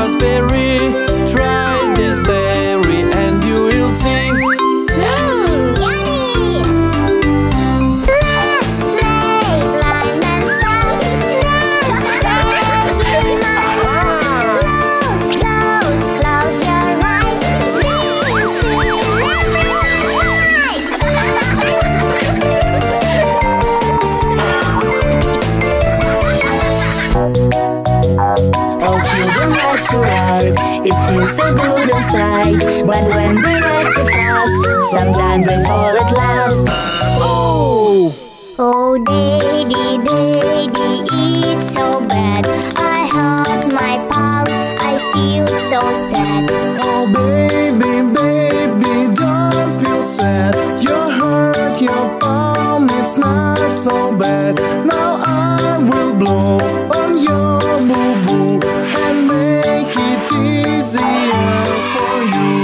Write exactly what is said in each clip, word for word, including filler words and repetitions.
raspberry. Try this berry and you will see. Mmm, yummy! Let's play blind man's buff. Let's play night. Close, close, close your eyes. Spin, spin every night. All children like to ride, it feels so good inside. But when they ride too fast, sometimes they fall at last. Oh! Oh, daddy, daddy, it's so bad. I hurt my palm, I feel so sad. Oh baby, baby, don't feel sad. You hurt your palm, it's not so bad. Now I will blow on your boo-boo and make it easier for you.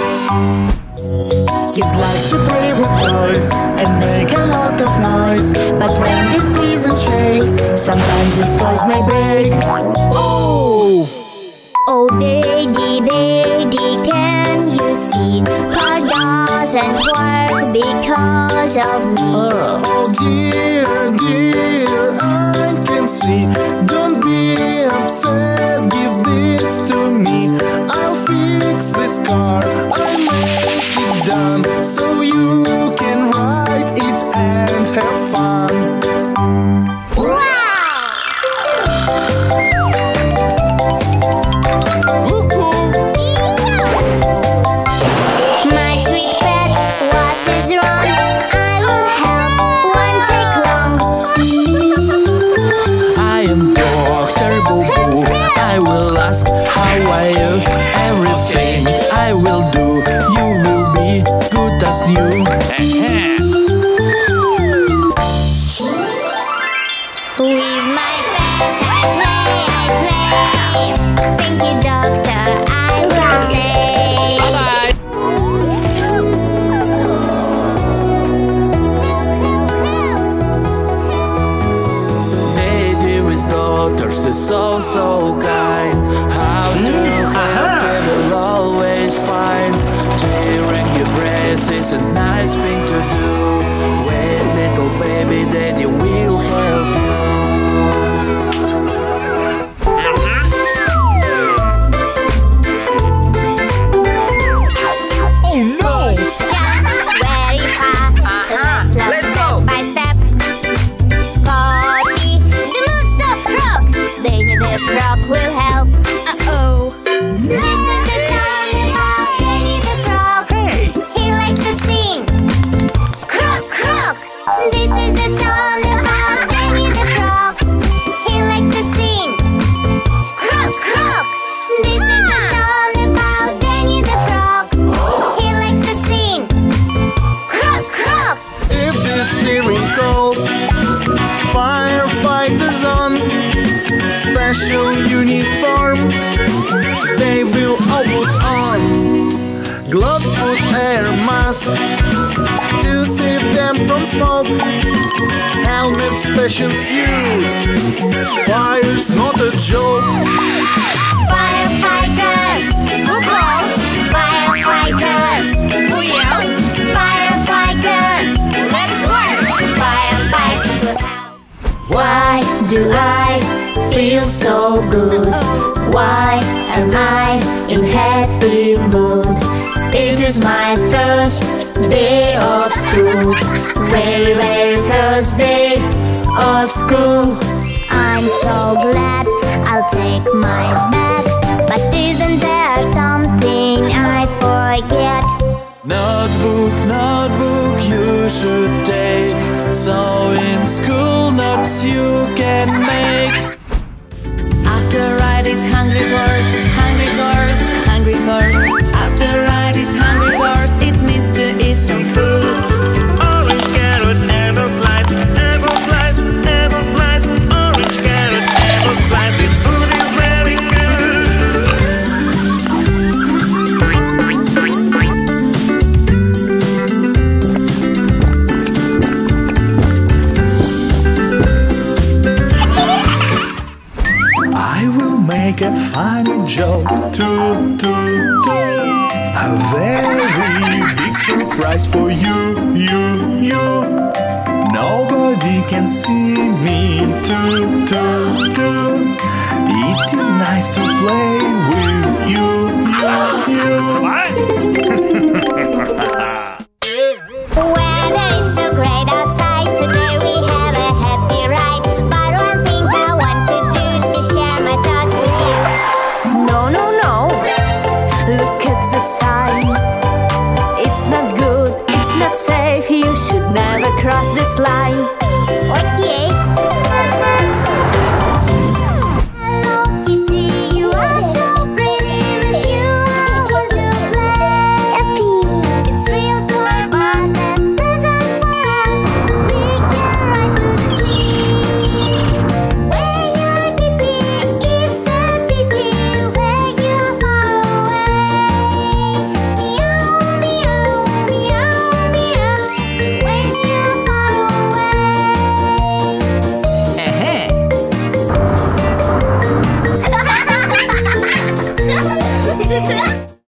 Kids like to play with toys and make a lot of noise. But when they squeeze and shake, sometimes these toys may break. Oh! Oh, daddy, daddy, can you see? Car doesn't work because of me. Oh dear, dear, I can see. Don't be upset, give this to me. I'll fix this car, I'll make it done, so you can ride it and have fun. My sweet pet, what is wrong? I will help, won't take long. I am Doctor Boo Boo. I will ask how are you? Everything I will do, you will be good as new. With my pet I play, I play. Thank you, doctor, I will say. Bye-bye. Lady with daughters is so, so kind. How to help it will always find. Tearing your breast is a nice thing to do. Wait, little baby, daddy will help you. Just very fast. Let's learn let's step go. by step. Copy the moves of Frog. Then the frog will help. Uh-oh. This is the song about Danny the Frog. Hey! He likes to sing. Croak, croak. This is the song about Danny the Frog. He likes to sing. Croak, croak. This is the song about Danny the Frog. He likes to sing. Croak, croak. If the siren calls, firefighters on special uniform, they will all put on gloves, put air mask to save them from smoke. Helmets, special suit. Fire's not a joke. Firefighters, who call? Firefighters, who yell? Firefighters, let's work. Firefighters will help. Why do I feel so good? Why am I in happy mood? It is my first day of school. Very, very first day of school. I'm so glad I'll take my bag. But isn't there something I forget? Notebook, notebook you should take. So in school notes you can make. After ride is hungry horse, hungry horse, hungry horse. After ride is hungry horse, it needs to eat some food. Orange carrot, apple slice, apple slice, apple slice. Orange carrot, apple slice. This food is very good. angel, toot, toot, toot. A very big surprise for you, you, you. Nobody can see me, toot, toot, toot. It is nice to play with you, you, you. Weather is so great outside. Today we have a happy ride. But one thing I want to do to share my thoughts with you. No, no, no. Look at the sign. It's not good, it's not safe. You should never cross this line. Okay. Hello Kitty, you are so pretty. With you I want to play. Happy. It's real toy bus that present for us. We can ride to the sea. When you're Kitty, it's a pity when you're far away. Meow, meow, meow, meow. When you're far away.